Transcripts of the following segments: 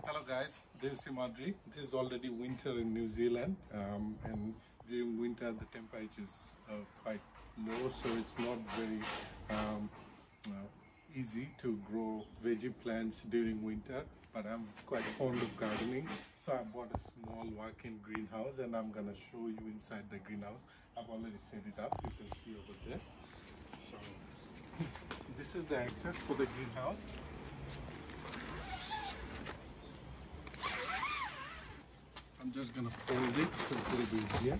Hello guys, this is 𝐷𝐒. This is already winter in New Zealand, and during winter the temperature is quite low, so it's not very easy to grow veggie plants during winter. But I'm quite fond of gardening, so I bought a small walk-in greenhouse and I'm gonna show you inside the greenhouse. I've already set it up, you can see over there. So this is the access for the greenhouse. I'm just gonna fold it so it will be easier.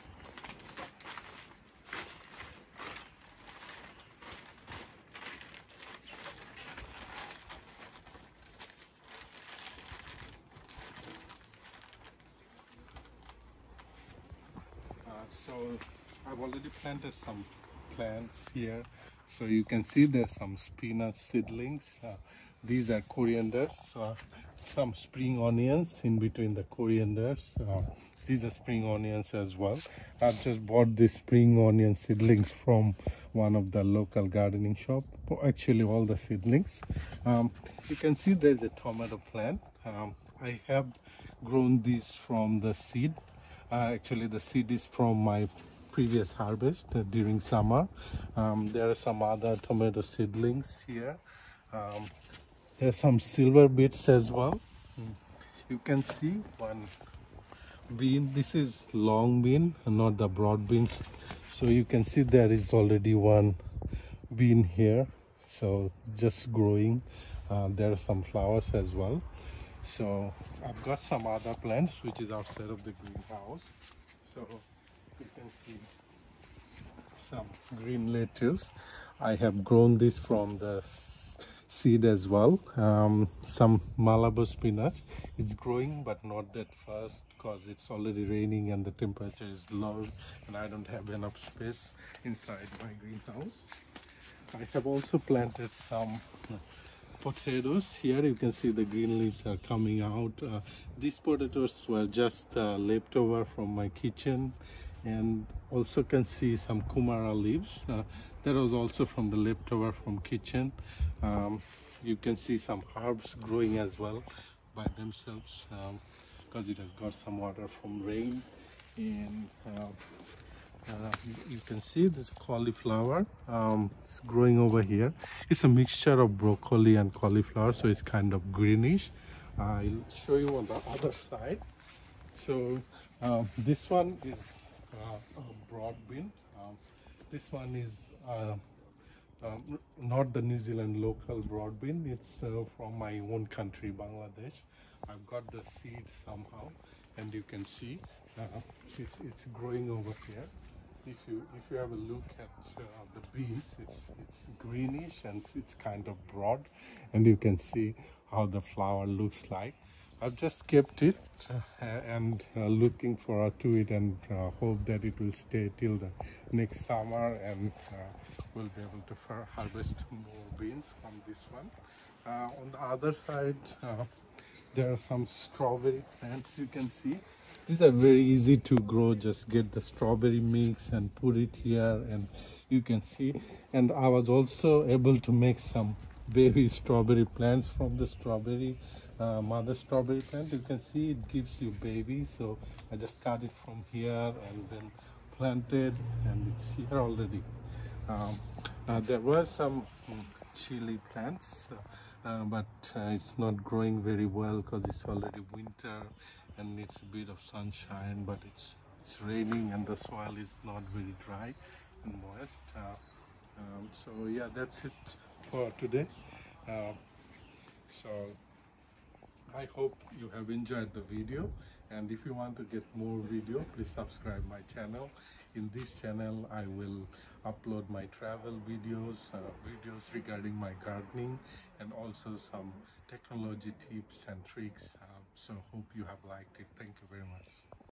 So I've already planted some plants here, so you can see there's some spinach seedlings. These are corianders, some spring onions in between the corianders. These are spring onions as well. I've just bought these spring onion seedlings from one of the local gardening shop. Actually all the seedlings. You can see there's a tomato plant. I have grown these from the seed. Actually the seed is from my previous harvest during summer. There are some other tomato seedlings here. There are some silver beets as well. You can see one bean. This is long bean, not the broad beans. So you can see there is already one bean here, so just growing. There are some flowers as well. So I've got some other plants which is outside of the greenhouse. So you can see some green lettuce. I have grown this from the seed as well. Some Malabar spinach is growing, but not that fast because it's already raining and the temperature is low and I don't have enough space inside my greenhouse. I have also planted some potatoes. Here you can see the green leaves are coming out. These potatoes were just leftover from my kitchen, and also can see some kumara leaves. That was also from the leftover from kitchen. You can see some herbs growing as well by themselves because it has got some water from rain. And you can see this cauliflower. It's growing over here. It's a mixture of broccoli and cauliflower, so it's kind of greenish. I'll show you on the other side. So this one is a broad bean. This one is not the New Zealand local broad bean. It's from my own country, Bangladesh. I've got the seed somehow, and you can see it's growing over here. If you have a look at the beans, it's greenish and it's kind of broad, and you can see how the flower looks like. I've just kept it and looking forward to it, and hope that it will stay till the next summer, and we'll be able to harvest more beans from this one. On the other side, there are some strawberry plants. You can see these are very easy to grow. Just get the strawberry mix and put it here, and you can see. And I was also able to make some baby strawberry plants from the strawberry mother strawberry plant. You can see it gives you baby, so I just cut it from here and then planted, and it's here already. There were some chili plants, but it's not growing very well because it's already winter and needs a bit of sunshine, but it's raining and the soil is not very dry and moist. So yeah, that's it for today. So I hope you have enjoyed the video, and if you want to get more video, please subscribe my channel. In this channel I will upload my travel videos, videos regarding my gardening, and also some technology tips and tricks. So hope you have liked it. Thank you very much.